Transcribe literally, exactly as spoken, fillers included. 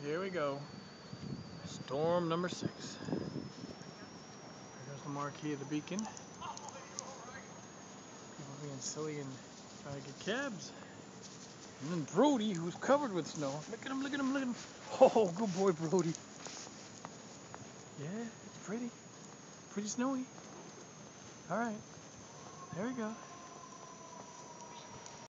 here we go. Storm number six. There's the marquee of the beacon. People being silly and trying to get cabs. And then Brody, who's covered with snow. Look at him, look at him, look at him. Oh, good boy, Brody. Yeah, it's pretty. Pretty snowy. All right. There we go.